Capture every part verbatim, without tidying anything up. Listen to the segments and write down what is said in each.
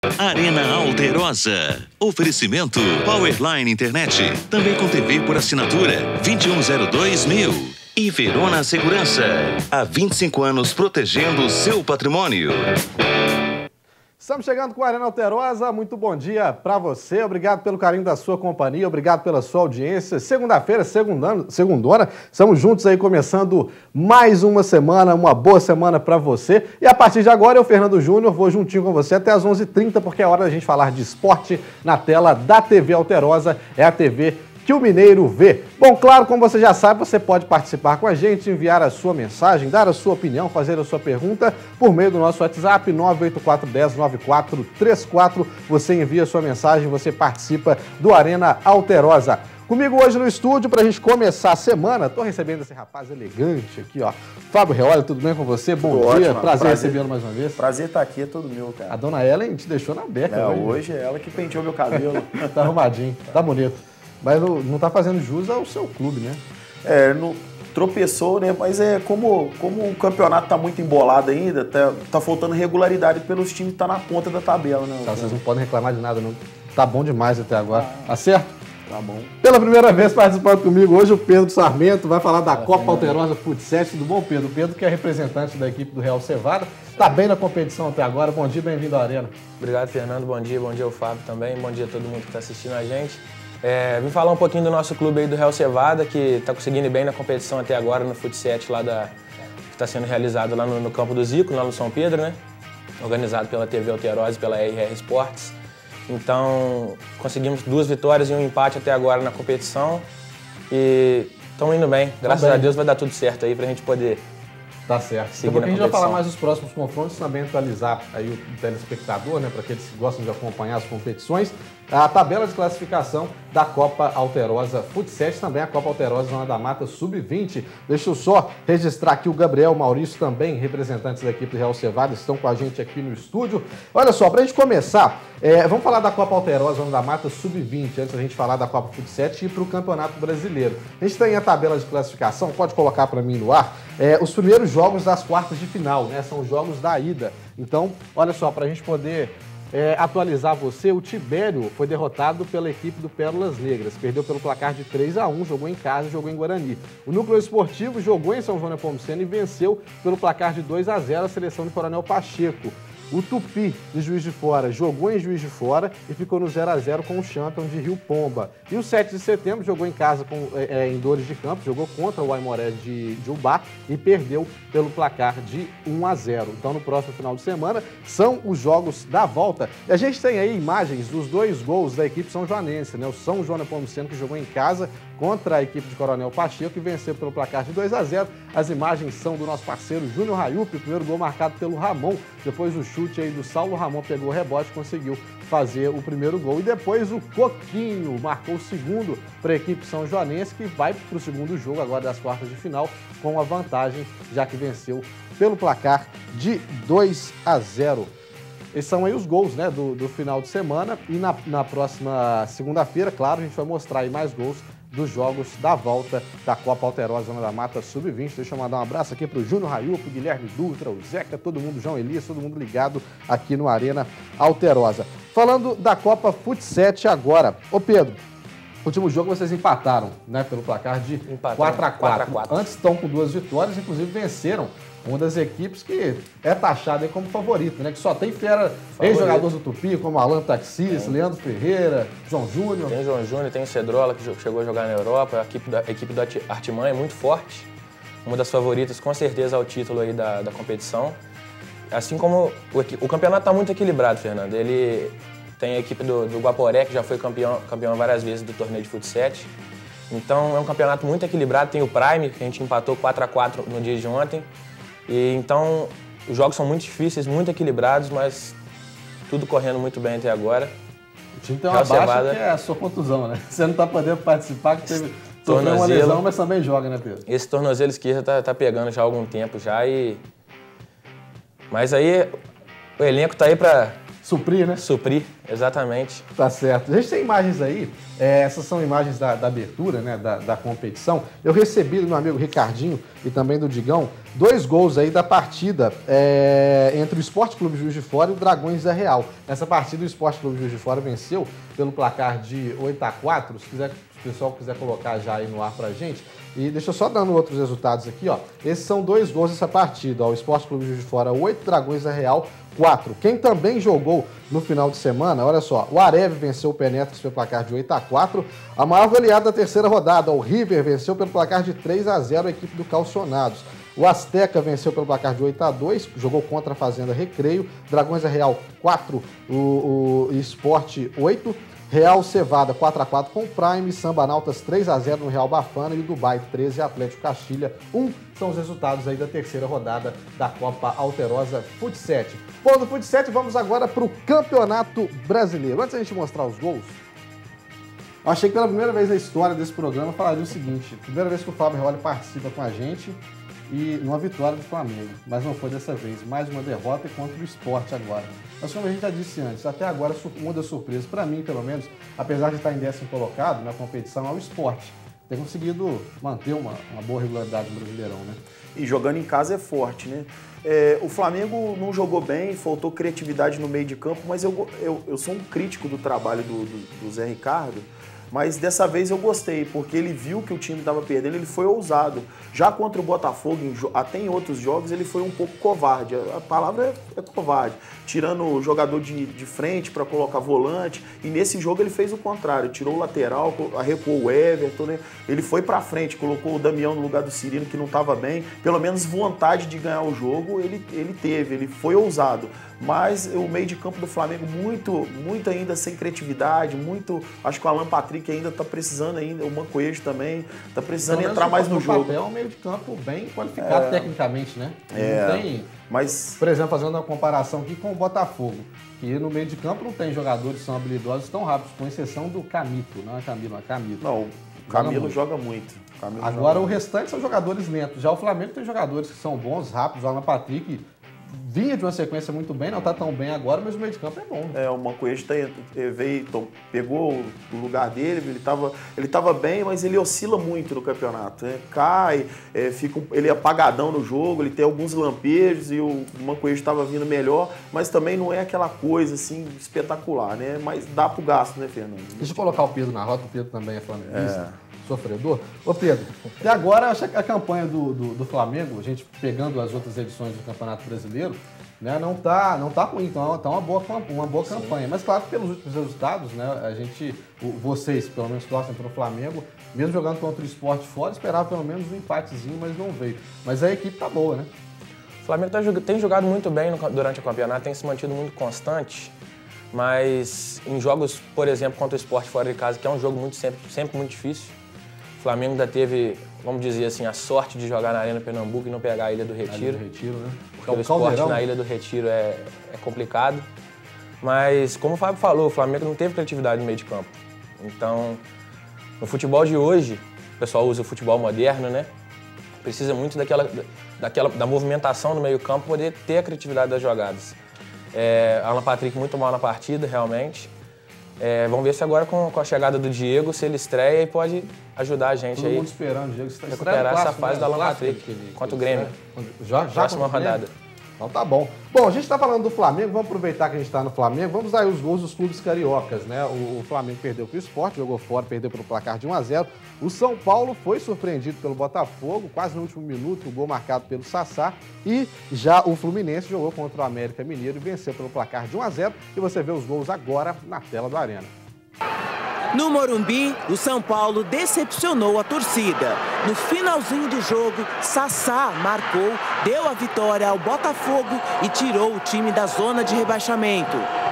Arena Alterosa. Oferecimento Powerline Internet. Também com T V por assinatura. vinte e um zero dois mil. E Verona Segurança. Há vinte e cinco anos protegendo o seu patrimônio. Estamos chegando com a Arena Alterosa. Muito bom dia para você. Obrigado pelo carinho da sua companhia. Obrigado pela sua audiência. Segunda-feira, segundona, estamos juntos aí começando mais uma semana, uma boa semana para você. E a partir de agora, eu, Fernando Júnior, vou juntinho com você até às onze e trinta, porque é hora da gente falar de esporte na tela da T V Alterosa. É a T V que o Mineiro vê. Bom, claro, como você já sabe, você pode participar com a gente, enviar a sua mensagem, dar a sua opinião, fazer a sua pergunta por meio do nosso WhatsApp nove oito quatro um zero nove quatro três quatro. Você envia a sua mensagem, você participa do Arena Alterosa. Comigo hoje no estúdio, para a gente começar a semana, estou recebendo esse rapaz elegante aqui, ó. Fábio Reolha, tudo bem com você? Bom tudo dia, ótimo, prazer, prazer recebê-lo mais uma vez. Prazer estar aqui, é todo meu, cara. A dona Ellen te deixou na beca é, hoje. Hoje é ela que penteou meu cabelo. Tá arrumadinho, tá bonito. Mas não, não tá fazendo jus ao seu clube, né? É, não, tropeçou, né? Mas é como, como o campeonato tá muito embolado ainda, tá, tá faltando regularidade pelos times que tá na ponta da tabela, né? Tá, vocês não podem reclamar de nada, não. Tá bom demais até agora. Tá certo? Tá bom. Pela primeira vez participando comigo hoje, o Pedro Sarmento vai falar da Fala, Copa Alterosa Futsal. Tudo bom, Pedro? O Pedro, que é representante da equipe do Real Cevada, tá bem na competição até agora. Bom dia, bem-vindo à Arena. Obrigado, Fernando. Bom dia, bom dia ao Fábio também. Bom dia a todo mundo que tá assistindo a gente. É, vim falar um pouquinho do nosso clube aí do Real Cevada, que está conseguindo ir bem na competição até agora no futsal lá da, que está sendo realizado lá no, no campo do Zico, lá no São Pedro, né? Organizado pela T V Alterosa e pela R R Sports. Então, conseguimos duas vitórias e um empate até agora na competição e estamos indo bem. Graças bem. a Deus vai dar tudo certo aí para a gente poder Tá certo. seguir na a gente vai competição. falar mais dos próximos confrontos, também atualizar aí o telespectador, né, para aqueles que gostam de acompanhar as competições. A tabela de classificação da Copa Alterosa Futsal, também a Copa Alterosa Zona da Mata sub vinte. Deixa eu só registrar aqui o Gabriel, o Maurício também, representantes da equipe do Real Cevada, estão com a gente aqui no estúdio. Olha só, para a gente começar, é, vamos falar da Copa Alterosa Zona da Mata sub vinte, antes da gente falar da Copa Futsal e ir para o Campeonato Brasileiro. A gente tem a tabela de classificação, pode colocar para mim no ar, é, os primeiros jogos das quartas de final, né? São os jogos da ida. Então, olha só, para a gente poder É, atualizar você, o Tibério foi derrotado pela equipe do Pérolas Negras, perdeu pelo placar de três a um, jogou em casa, jogou em Guarani. O Núcleo Esportivo jogou em São João Nepomuceno e venceu pelo placar de dois a zero a seleção de Coronel Pacheco. O Tupi, de Juiz de Fora, jogou em Juiz de Fora e ficou no zero a zero com o Champion de Rio Pomba. E o sete de setembro jogou em casa com, é, em Dores de Campos, jogou contra o Aimoré de, de Ubá e perdeu pelo placar de um a zero. Então, no próximo final de semana, são os jogos da volta. E a gente tem aí imagens dos dois gols da equipe são joanense, né? O São João Nepomuceno, que jogou em casa contra a equipe de Coronel Pacheco e venceu pelo placar de dois a zero. As imagens são do nosso parceiro Júnior Raiup, o primeiro gol marcado pelo Ramon, depois o chute aí do Saulo Ramon pegou o rebote, conseguiu fazer o primeiro gol. E depois o Coquinho marcou o segundo para a equipe são joanense, que vai para o segundo jogo agora das quartas de final com a vantagem, já que venceu pelo placar de dois a zero. Esses são aí os gols, né, do, do final de semana. E na, na próxima segunda-feira, claro, a gente vai mostrar aí mais gols dos jogos da volta da Copa Alterosa Zona da Mata sub vinte. Deixa eu mandar um abraço aqui para o Júnior Raiup, o Guilherme Dutra, o Zeca, todo mundo, João Elias, todo mundo ligado aqui no Arena Alterosa. Falando da Copa Futsal agora. Ô Pedro, último jogo vocês empataram, né, pelo placar de quatro a quatro. Antes estão com duas vitórias, inclusive venceram uma das equipes que é taxada aí como favorito, né? Que só tem fera, ex-jogadores do Tupi, como Alan Taxis, tem Leandro Ferreira, João Júnior. Tem João Júnior, tem o Cedrola, que chegou a jogar na Europa. A equipe da, a equipe da Artimanha é muito forte. Uma das favoritas, com certeza, ao título aí da, da competição. Assim como o, o campeonato está muito equilibrado, Fernando. Ele tem a equipe do, do Guaporé, que já foi campeão, campeão várias vezes do torneio de futsal. Então, é um campeonato muito equilibrado. Tem o Prime, que a gente empatou quatro a quatro no dia de ontem. E, então, os jogos são muito difíceis, muito equilibrados, mas tudo correndo muito bem até agora. O time tem uma baixa Cevada, que é a sua contusão, né? Você não está podendo participar, que teve sofreu uma lesão, mas também joga, né, Pedro? Esse tornozelo esquerdo tá, tá pegando já há algum tempo já e... Mas aí, o elenco tá aí para suprir, né? Suprir, exatamente. Tá certo. A gente tem imagens aí, é, essas são imagens da, da abertura, né, da, da competição. Eu recebi do meu amigo Ricardinho e também do Digão, dois gols aí da partida é, entre o Sport Clube Juiz de Fora e o Dragões da Real. Nessa partida o Sport Clube Juiz de Fora venceu pelo placar de oito a quatro, se quiser, se o pessoal quiser colocar já aí no ar pra gente. E deixa eu só dando outros resultados aqui, ó. Esses são dois gols dessa partida, ó. O Sport Clube Juiz de Fora oito, Dragões da Real quatro. Quem também jogou no final de semana, olha só, o Areve venceu o Penetras pelo placar de oito a quatro. A maior goleada da terceira rodada, o River venceu pelo placar de três a zero a equipe do Calcionados. O Azteca venceu pelo placar de oito a dois, jogou contra a Fazenda Recreio. Dragões da Real quatro, o, o Sport oito. Real Cevada quatro a quatro com o Prime, Samba Nautas três a zero no Real Bafana e o Dubai treze, Atlético Castilha um. São os resultados aí da terceira rodada da Copa Alterosa Fut sete. Bom, do Fut sete vamos agora para o Campeonato Brasileiro. Antes da gente mostrar os gols, eu achei que pela primeira vez na história desse programa eu falaria o seguinte: primeira vez que o Fábio Reoli participa com a gente e numa vitória do Flamengo, mas não foi dessa vez. Mais uma derrota contra o Sport agora. Mas como a gente já disse antes, até agora uma das surpresas, para mim pelo menos, apesar de estar em décimo colocado na competição, é o Sport. Tem conseguido manter uma, uma boa regularidade no Brasileirão, né? E jogando em casa é forte, né? É, o Flamengo não jogou bem, faltou criatividade no meio de campo, mas eu, eu, eu sou um crítico do trabalho do, do, do Zé Ricardo. Mas dessa vez eu gostei, porque ele viu que o time estava perdendo, ele foi ousado. Já contra o Botafogo, em, até em outros jogos, ele foi um pouco covarde. A palavra é, é covarde. Tirando o jogador de, de frente para colocar volante. E nesse jogo ele fez o contrário. Tirou o lateral, recuou o Everton, né? Ele foi para frente, colocou o Damião no lugar do Cirino, que não estava bem. Pelo menos vontade de ganhar o jogo ele, ele teve, ele foi ousado. Mas o meio de campo do Flamengo muito, muito ainda sem criatividade, muito... Acho que o Alan Patrick ainda está precisando ainda, o Mancoejo também, está precisando então, entrar mais no jogo. É um meio de campo bem qualificado é, tecnicamente, né? É, não tem, mas... Por exemplo, fazendo uma comparação aqui com o Botafogo, que no meio de campo não tem jogadores que são habilidosos tão rápidos, com exceção do Camito, não é Camilo, é Camilo. Não, o Camilo joga muito. Joga muito. Agora joga o muito. restante são jogadores lentos. Já o Flamengo tem jogadores que são bons, rápidos, o Alan Patrick... Vinha de uma sequência muito bem, não está tão bem agora, mas o meio de campo é bom. É, o Mancoejo tá, veio, pegou o lugar dele, ele estava ele tava bem, mas ele oscila muito no campeonato. Né? Cai, é, fica, ele é apagadão no jogo, ele tem alguns lampejos e o Mancoejo estava vindo melhor, mas também não é aquela coisa assim espetacular, né? Mas dá pro gasto, né, Fernando? Deixa eu colocar o Pedro na rota, o Pedro também é flamenguista. É. Sofredor. Ô Pedro, até agora acho que a campanha do, do, do Flamengo, a gente pegando as outras edições do Campeonato Brasileiro, né, não tá, não tá ruim, então tá uma boa, uma boa campanha. Mas claro que pelos últimos resultados, né, a gente, vocês pelo menos torcem para o Flamengo, mesmo jogando contra o Sport fora, esperava pelo menos um empatezinho, mas não veio. Mas a equipe tá boa, né? O Flamengo tá, tem jogado muito bem no, durante o campeonato, tem se mantido muito constante, mas em jogos, por exemplo, contra o Sport fora de casa, que é um jogo muito, sempre, sempre muito difícil, o Flamengo ainda teve, vamos dizer assim, a sorte de jogar na Arena Pernambuco e não pegar a Ilha do Retiro. Ilha do Retiro, né? Porque é o esporte na Ilha do Retiro é, é complicado. Mas, como o Fábio falou, o Flamengo não teve criatividade no meio de campo. Então, no futebol de hoje, o pessoal usa o futebol moderno, né? Precisa muito daquela, daquela, da movimentação no meio campo para poder ter a criatividade das jogadas. É, Alan Patrick muito mal na partida, realmente. É, vamos ver se agora com, com a chegada do Diego, se ele estreia e pode ajudar a gente Todo aí. Todo mundo esperando o Diego. Você recuperar essa fase né? do Alan Patrick contra o Grêmio. Já, já Próxima rodada. Então tá bom. Bom, a gente tá falando do Flamengo, vamos aproveitar que a gente tá no Flamengo, vamos dar aí os gols dos clubes cariocas, né? O, o Flamengo perdeu pro Sport, jogou fora, perdeu pelo placar de um a zero. O São Paulo foi surpreendido pelo Botafogo, quase no último minuto, o gol marcado pelo Sassá. E já o Fluminense jogou contra o América Mineiro e venceu pelo placar de um a zero. E você vê os gols agora na tela do Arena. No Morumbi, o São Paulo decepcionou a torcida. No finalzinho do jogo, Sassá marcou, deu a vitória ao Botafogo e tirou o time da zona de rebaixamento.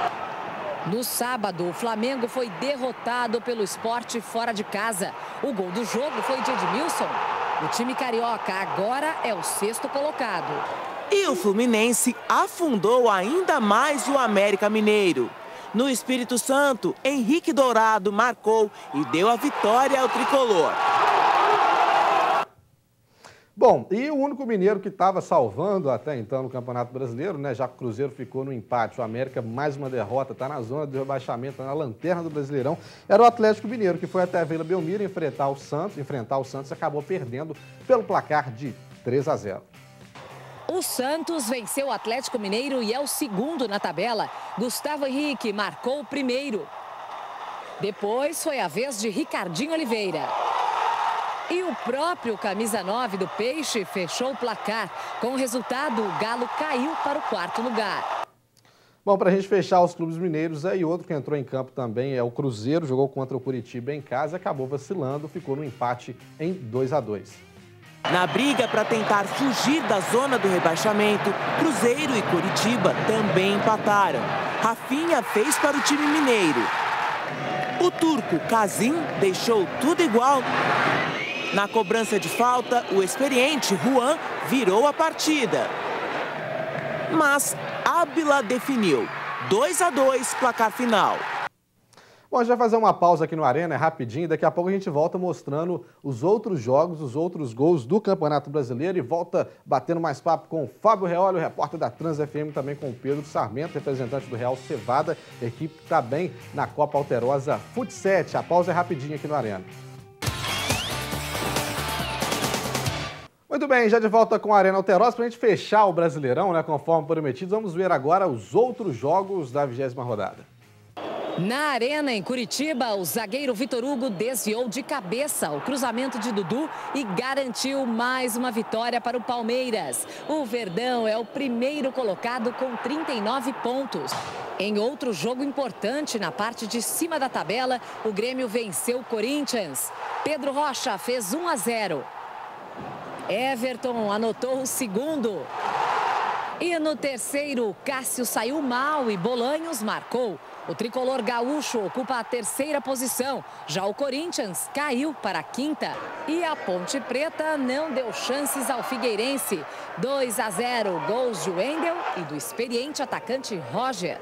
No sábado, o Flamengo foi derrotado pelo Sport fora de casa. O gol do jogo foi de Edmilson. O time carioca agora é o sexto colocado. E o Fluminense afundou ainda mais o América Mineiro. No Espírito Santo, Henrique Dourado marcou e deu a vitória ao tricolor. Bom, e o único mineiro que estava salvando até então no Campeonato Brasileiro, né, já que o Cruzeiro ficou no empate, o América mais uma derrota, está na zona de rebaixamento, está na lanterna do Brasileirão, era o Atlético Mineiro, que foi até a Vila Belmiro enfrentar o Santos, enfrentar o Santos e acabou perdendo pelo placar de três a zero. O Santos venceu o Atlético Mineiro e é o segundo na tabela. Gustavo Henrique marcou o primeiro. Depois foi a vez de Ricardinho Oliveira. E o próprio camisa nove do Peixe fechou o placar. Com o resultado, o Galo caiu para o quarto lugar. Bom, para a gente fechar os clubes mineiros, aí outro que entrou em campo também é o Cruzeiro, jogou contra o Curitiba em casa, acabou vacilando, ficou no empate em dois a dois. Na briga para tentar fugir da zona do rebaixamento, Cruzeiro e Curitiba também empataram. Rafinha fez para o time mineiro. O turco Kazim deixou tudo igual. Na cobrança de falta, o experiente Juan virou a partida. Mas Ábila definiu. dois a dois, placar final. Bom, a gente vai fazer uma pausa aqui no Arena, é rapidinho. Daqui a pouco a gente volta mostrando os outros jogos, os outros gols do Campeonato Brasileiro e volta batendo mais papo com o Fábio Reoli, o repórter da Trans F M, também com o Pedro Sarmento, representante do Real Cevada, equipe que está bem na Copa Alterosa Futsal. A pausa é rapidinho aqui no Arena. Muito bem, já de volta com a Arena Alterosa, para a gente fechar o Brasileirão, né, conforme prometido, vamos ver agora os outros jogos da vigésima rodada. Na Arena, em Curitiba, o zagueiro Vitor Hugo desviou de cabeça o cruzamento de Dudu e garantiu mais uma vitória para o Palmeiras. O Verdão é o primeiro colocado com trinta e nove pontos. Em outro jogo importante, na parte de cima da tabela, o Grêmio venceu o Corinthians. Pedro Rocha fez um a zero. Everton anotou o segundo. E no terceiro, Cássio saiu mal e Bolanhos marcou. O tricolor gaúcho ocupa a terceira posição. Já o Corinthians caiu para a quinta. E a Ponte Preta não deu chances ao Figueirense. dois a zero, gols de Wendel e do experiente atacante Roger.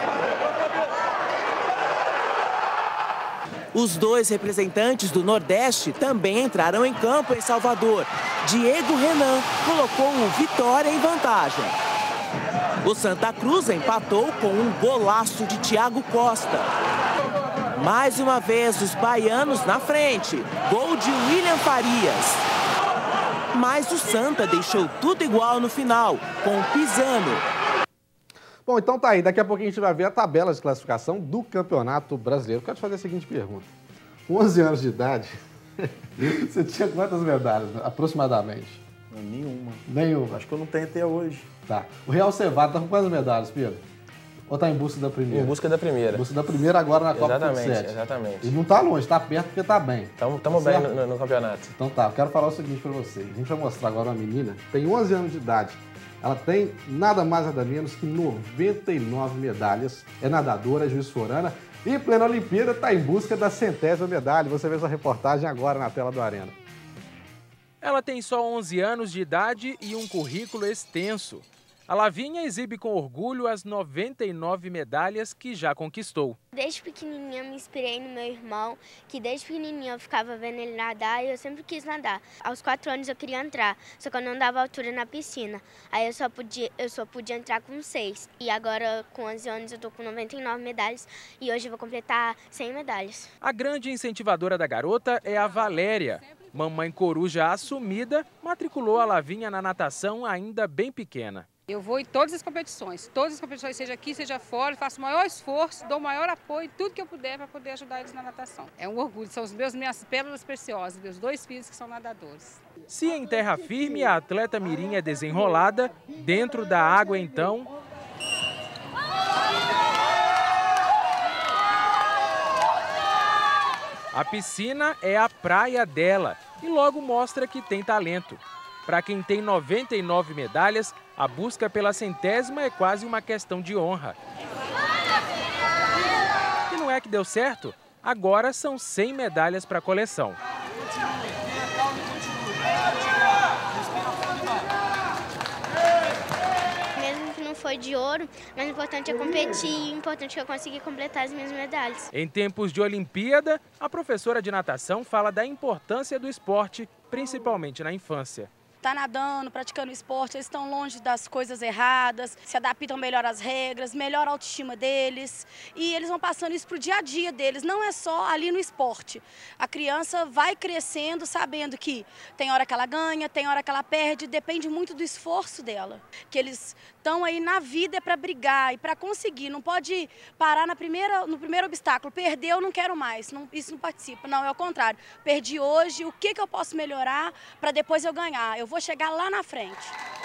Os dois representantes do Nordeste também entraram em campo em Salvador. Diego Renan colocou o Vitória em vantagem. O Santa Cruz empatou com um golaço de Thiago Costa. Mais uma vez, os baianos na frente. Gol de William Farias. Mas o Santa deixou tudo igual no final, com o Pisano. Bom, então tá aí. Daqui a pouquinho a gente vai ver a tabela de classificação do Campeonato Brasileiro. Quero te fazer a seguinte pergunta. Com onze anos de idade, você tinha quantas medalhas, aproximadamente? Nenhuma. Nenhuma. Acho que eu não tenho até hoje. Tá. O Real Cevada tá com quantas medalhas, Pedro? Ou tá em busca da primeira? Em busca da primeira. Em busca da primeira agora na Copa Exatamente, vinte e sete. exatamente. E não tá longe, tá perto porque tá bem. Estamos bem no, no campeonato. Então tá, eu quero falar o seguinte pra vocês. A gente vai mostrar agora uma menina, tem onze anos de idade. Ela tem nada mais nada menos que noventa e nove medalhas. É nadadora, é juiz forana. E em plena Olimpíada está em busca da centésima medalha. Você vê essa reportagem agora na tela do Arena. Ela tem só onze anos de idade e um currículo extenso. A Lavinha exibe com orgulho as noventa e nove medalhas que já conquistou. Desde pequenininha me inspirei no meu irmão, que desde pequenininha eu ficava vendo ele nadar e eu sempre quis nadar. Aos quatro anos eu queria entrar, só que eu não dava altura na piscina. Aí eu só podia, eu só podia entrar com seis. E agora com onze anos eu tô com noventa e nove medalhas e hoje eu vou completar cem medalhas. A grande incentivadora da garota é a Valéria. Mamãe coruja assumida matriculou a Lavinha na natação ainda bem pequena. Eu vou em todas as competições, todas as competições, seja aqui, seja fora, faço o maior esforço, dou o maior apoio, tudo que eu puder para poder ajudar eles na natação. É um orgulho, são os meus, minhas pérolas preciosas, meus dois filhos que são nadadores. Se em terra firme a atleta mirim é desenrolada, dentro da água então... A piscina é a praia dela e logo mostra que tem talento. Para quem tem noventa e nove medalhas, a busca pela centésima é quase uma questão de honra. E não é que deu certo? Agora são cem medalhas para a coleção. Mesmo que não foi de ouro, mas o importante é competir e o importante é que eu consegui completar as minhas medalhas. Em tempos de Olimpíada, a professora de natação fala da importância do esporte, principalmente na infância. tá nadando, praticando esporte, eles estão longe das coisas erradas, se adaptam melhor às regras, melhora a autoestima deles e eles vão passando isso pro dia a dia deles, não é só ali no esporte. A criança vai crescendo sabendo que tem hora que ela ganha, tem hora que ela perde, depende muito do esforço dela. Que eles estão aí na vida é para brigar e para conseguir, não pode parar na primeira, no primeiro obstáculo, perdeu, não quero mais, não, isso não participa, não, é o contrário. Perdi hoje, o que, que eu posso melhorar para depois eu ganhar? Eu vou chegar lá na frente.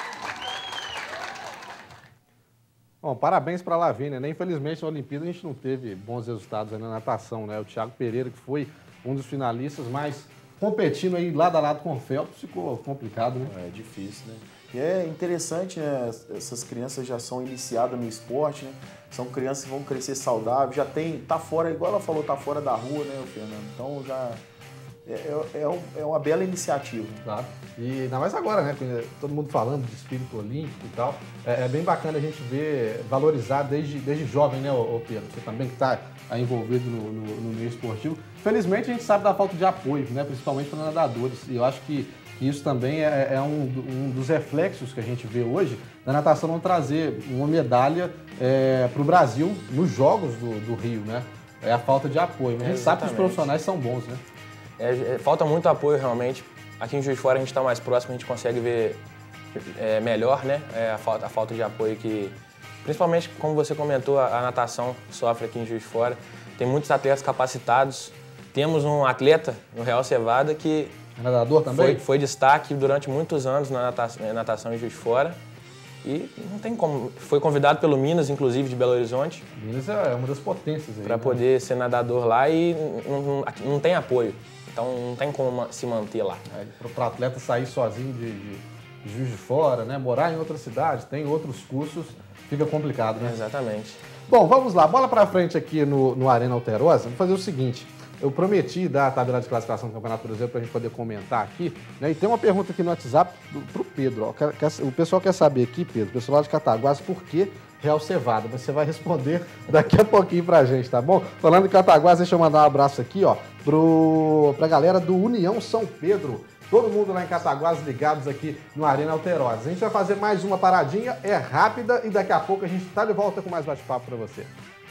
Bom, parabéns para a Lavínia, né? Infelizmente na Olimpíada a gente não teve bons resultados aí na natação, né? O Thiago Pereira, que foi um dos finalistas, mas competindo aí lado a lado com o Phelps, ficou complicado, né? É difícil, né? E é interessante, né? Essas crianças já são iniciadas no esporte, né? São crianças que vão crescer saudáveis, já tem, tá fora, igual ela falou, tá fora da rua, né, Fernando? Então já é, é, é uma bela iniciativa. Claro. E ainda mais agora, né? Todo mundo falando de espírito olímpico e tal. É, é bem bacana a gente ver, valorizar desde, desde jovem, né, ô Pedro? Você também que está envolvido no, no, no meio esportivo. Felizmente a gente sabe da falta de apoio, né? Principalmente para nadadores. E eu acho que isso também é, é um, um dos reflexos que a gente vê hoje da natação não trazer uma medalha é, para o Brasil nos Jogos do, do Rio, né? É a falta de apoio. A gente é, sabe que os profissionais são bons, né? É, é, falta muito apoio realmente. Aqui em Juiz de Fora a gente está mais próximo, a gente consegue ver é, melhor, né? É, a, falta, a falta de apoio que, principalmente como você comentou, a, a natação sofre aqui em Juiz de Fora. Tem muitos atletas capacitados. Temos um atleta no Real Cevada que nadador também? Foi, foi destaque durante muitos anos na natação, natação em Juiz de Fora. E não tem como. Foi convidado pelo Minas, inclusive, de Belo Horizonte. Minas é uma das potências aí. Para né? poder ser nadador lá e não, não, não tem apoio. Então não tem como se manter lá. É, para o atleta sair sozinho de, de, de Juiz de Fora, né? Morar em outra cidade, tem outros cursos, fica complicado, né? Exatamente. Bom, vamos lá. Bola para frente aqui no, no Arena Alterosa. Vou fazer o seguinte. Eu prometi dar a tabela de classificação do Campeonato Brasileiro para a gente poder comentar aqui, né? E tem uma pergunta aqui no WhatsApp para o Pedro. Ó. Quer, quer, o pessoal quer saber aqui, Pedro, o pessoal lá de Cataguás, por que Real Cevada? Você vai responder daqui a pouquinho para a gente, tá bom? Falando em Cataguás, deixa eu mandar um abraço aqui, ó, para a galera do União São Pedro. Todo mundo lá em Cataguás ligados aqui no Arena Alterosa. A gente vai fazer mais uma paradinha, é rápida e daqui a pouco a gente está de volta com mais bate-papo para você.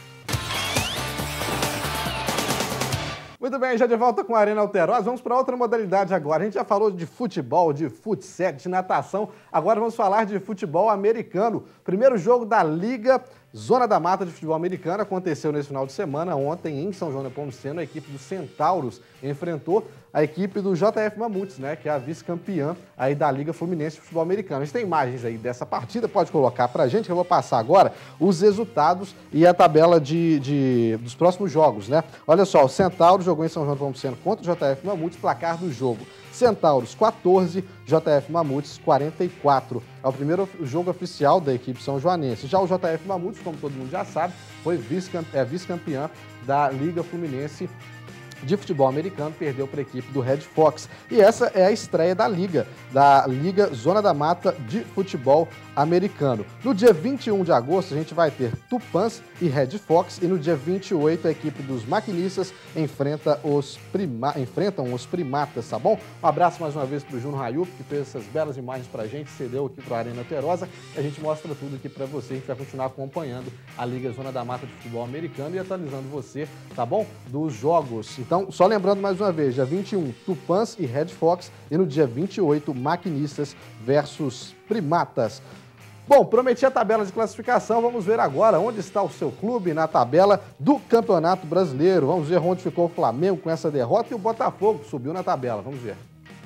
Muito bem, já de volta com a Arena Alterosa, vamos para outra modalidade agora. A gente já falou de futebol, de futsal, de natação, agora vamos falar de futebol americano. Primeiro jogo da Liga Zona da Mata de Futebol Americano aconteceu nesse final de semana, ontem em São João Nepomuceno. A equipe do Centauros enfrentou a equipe do J F Mamutes, né, que é a vice-campeã aí da Liga Fluminense de Futebol Americano. A gente tem imagens aí dessa partida, pode colocar pra gente, que eu vou passar agora os resultados e a tabela de, de, dos próximos jogos, né? Olha só, o Centauros jogou em São João Nepomuceno contra o J F Mamutes, placar do jogo: Centauros quatorze, J F Mamutes quarenta e quatro. É o primeiro jogo oficial da equipe são joanense. Já o J F Mamutes, como todo mundo já sabe, foi vice-campeã, é vice-campeã da Liga Fluminense de Futebol Americano, perdeu para a equipe do Red Fox. E essa é a estreia da Liga, da Liga Zona da Mata de Futebol Americano. No dia vinte e um de agosto, a gente vai ter Tupãs e Red Fox, e no dia vinte e oito, a equipe dos Maquinistas enfrenta os prima... enfrentam os Primatas, tá bom? Um abraço mais uma vez para o Júnior Rayup, que fez essas belas imagens para a gente, cedeu aqui para a Arena Alterosa, e a gente mostra tudo aqui para você. A gente vai continuar acompanhando a Liga Zona da Mata de Futebol Americano e atualizando você, tá bom? Dos jogos. Então, só lembrando mais uma vez, dia vinte e um, Tupãs e Red Fox, e no dia vinte e oito, Maquinistas versus Primatas. Bom, prometi a tabela de classificação, vamos ver agora onde está o seu clube na tabela do Campeonato Brasileiro. Vamos ver onde ficou o Flamengo com essa derrota e o Botafogo subiu na tabela, vamos ver.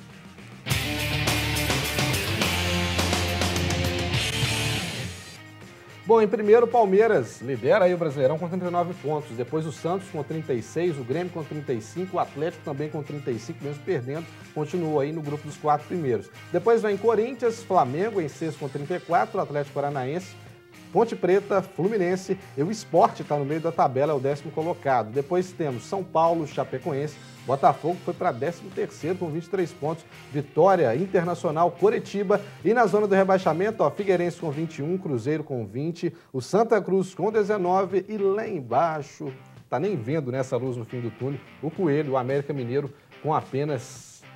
Bom, em primeiro, o Palmeiras lidera aí o Brasileirão com trinta e nove pontos. Depois o Santos com trinta e seis, o Grêmio com trinta e cinco, o Atlético também com trinta e cinco, mesmo perdendo, continua aí no grupo dos quatro primeiros. Depois vem Corinthians, Flamengo em sexto com trinta e quatro, o Atlético Paranaense, Ponte Preta, Fluminense e o Sport está no meio da tabela, é o décimo colocado. Depois temos São Paulo, Chapecoense, Botafogo foi para décimo terceiro com vinte e três pontos, Vitória, Internacional, Coritiba, e na zona do rebaixamento, ó, Figueirense com vinte e um, Cruzeiro com vinte, o Santa Cruz com dezenove e lá embaixo, tá nem vendo nessa luz no fim do túnel, o Coelho, o América Mineiro com apenas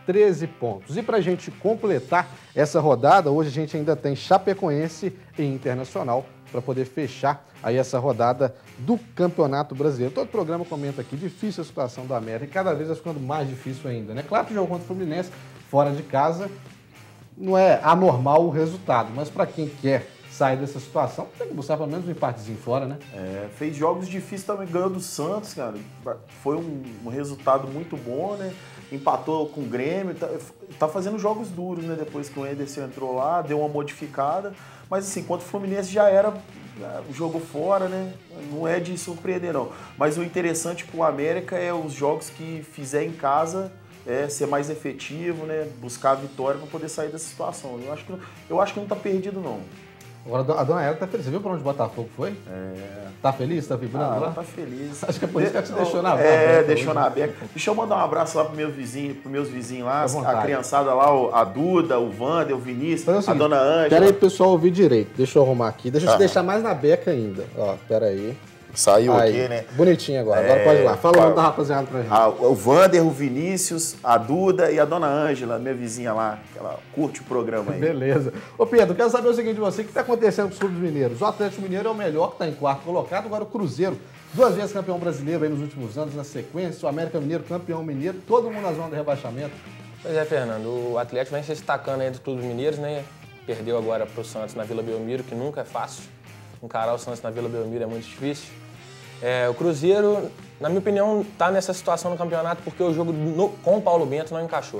treze pontos. E para a gente completar essa rodada, hoje a gente ainda tem Chapecoense e Internacional para poder fechar aí essa rodada do Campeonato Brasileiro. Todo programa comenta aqui, difícil a situação do América e cada vez vai ficando mais difícil ainda, né? Claro que o jogo contra o Fluminense, fora de casa, não é anormal o resultado, mas para quem quer sair dessa situação, tem que buscar pelo menos um empatezinho fora, né? É, fez jogos difíceis também, ganhou do Santos, cara. Foi um, um resultado muito bom, né? Empatou com o Grêmio, tá, tá fazendo jogos duros, né? Depois que o Anderson entrou lá, deu uma modificada. Mas assim, contra o Fluminense já era o jogo fora, né? Não é de surpreender, não. Mas o interessante pro América é os jogos que fizer em casa, é, ser mais efetivo, né? Buscar a vitória para poder sair dessa situação. Eu acho que, eu acho que não tá perdido, não. Agora a dona Ela tá feliz. Você viu pra onde o Botafogo foi? É. Tá feliz? Tá vibrando ah, lá? Ela tá feliz. Acho que é por isso que ela te deixou na beca. É, deixou na beca. Deixa eu mandar um abraço lá pros meus vizinhos, pros meus vizinhos lá, a criançada lá, a Duda, o Wander, o Vinícius, é o seguinte, a dona Ângela. Pera aí pro pessoal ouvir direito. Deixa eu arrumar aqui. Deixa eu ah. te deixar mais na beca ainda. Ó, pera aí. Saiu aí, aqui, né? Bonitinho agora. Agora é, pode ir lá. Fala o nome da rapaziada pra gente. A, o Wander, o Vinícius, a Duda e a dona Ângela, minha vizinha lá, que ela curte o programa aí. Beleza. Ô Pedro, quero saber o seguinte de você, o que está acontecendo com os clubes mineiros? O Atlético Mineiro é o melhor, que está em quarto colocado, agora o Cruzeiro, duas vezes campeão brasileiro aí nos últimos anos, na sequência, o América Mineiro, campeão mineiro, todo mundo na zona de rebaixamento. Pois é, Fernando, o Atlético vem se destacando aí dos clubes mineiros, né? Perdeu agora pro Santos na Vila Belmiro, que nunca é fácil. Encarar o Santos na Vila Belmiro é muito difícil. É, o Cruzeiro, na minha opinião, está nessa situação no campeonato porque o jogo no, com o Paulo Bento não encaixou.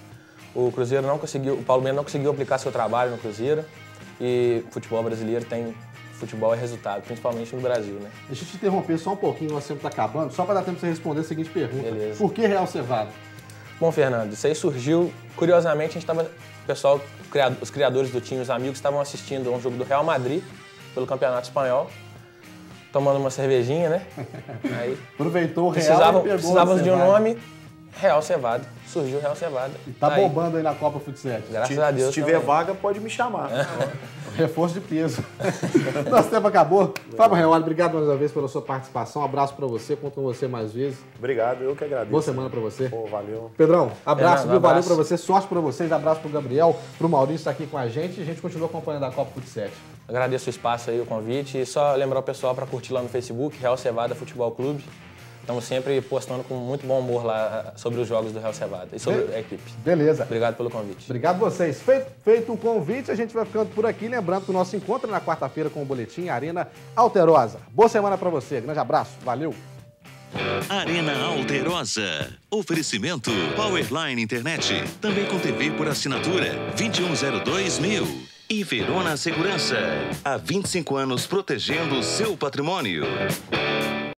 O Cruzeiro não conseguiu, o Paulo Bento não conseguiu aplicar seu trabalho no Cruzeiro e o futebol brasileiro tem, futebol é resultado, principalmente no Brasil, né? Deixa eu te interromper só um pouquinho, nosso tempo está acabando, só para dar tempo de você responder a seguinte pergunta. Beleza. Por que Real Cevada? Bom, Fernando, isso aí surgiu, curiosamente, a gente estava, o pessoal, os criadores do time, os amigos, estavam assistindo a um jogo do Real Madrid pelo Campeonato Espanhol, tomando uma cervejinha, né? Aí aproveitou o Real precisava, e pegou precisávamos de um nome, Real Cevada. Surgiu o Real Cevada. E tá aí. bombando aí na Copa Futsal. Graças a Deus. Se tiver também. vaga, pode me chamar. É. Reforço de peso. Nosso tempo acabou. Fábio Real, obrigado mais uma vez pela sua participação. Um abraço pra você, conto com você mais vezes. Obrigado, eu que agradeço. Boa semana pra você. Pô, valeu. Pedrão, abraço, é, viu? Um Valeu pra você, sorte pra vocês, abraço pro Gabriel, pro Maurício tá aqui com a gente e a gente continua acompanhando a Copa Futsal. Agradeço o espaço aí, o convite e só lembrar o pessoal para curtir lá no Facebook, Real Cevada Futebol Clube. Estamos sempre postando com muito bom humor lá sobre os jogos do Real Cevada e sobre Be- a equipe. Beleza. Obrigado pelo convite. Obrigado a vocês. Feito, feito o convite, a gente vai ficando por aqui. Lembrando que o nosso encontro é na quarta-feira com o Boletim Arena Alterosa. Boa semana para você. Grande abraço. Valeu. Arena Alterosa. Oferecimento Powerline Internet. Também com T V por assinatura vinte e um zero dois mil. E Verona Segurança. Há vinte e cinco anos protegendo o seu patrimônio.